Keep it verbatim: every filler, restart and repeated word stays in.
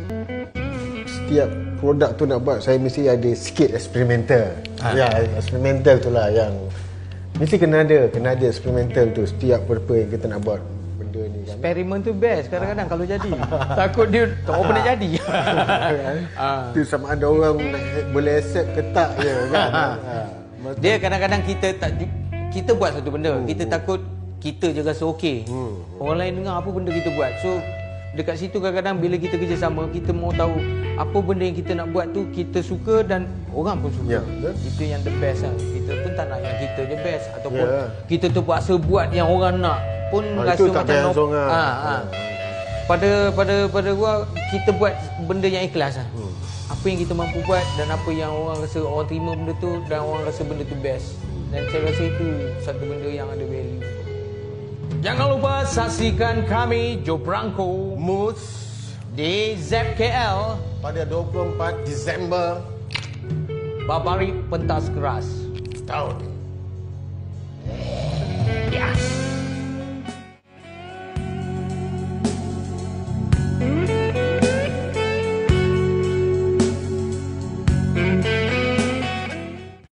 setiap produk tu nak buat, saya mesti ada sikit eksperimental. Ha. Ya, eksperimental tu lah yang mesti kena ada, kena ada eksperimental tu setiap apa yang kita nak buat benda ni kan. Eksperimen tu best kadang-kadang kalau jadi. Takut dia tak apa nak jadi. Tu sama ada orang boleh accept ke tak je kan. Ha. Dia kadang-kadang kita tak kita buat satu benda, hmm. kita takut kita je rasa okey. Hmm. Orang lain dengar apa benda kita buat. So dekat situ kadang-kadang bila kita kerjasama, kita mau tahu apa benda yang kita nak buat tu kita suka dan orang pun suka. Yeah. Itu yang the best lah. Kita pun tak nak yang kita je best ataupun yeah. kita terpaksa buat yang orang nak pun ha, rasa macam no, ha, ha. Pada pada pada gua kita buat benda yang ikhlas lah. Hmm. Apa yang kita mampu buat dan apa yang orang rasa orang terima benda tu dan orang rasa benda tu best. Dan saya rasa itu satu benda yang ada value. Jangan lupa saksikan kami Joe Branco Mus di Zep K L pada dua puluh empat Disember. Babari pentas keras setahun.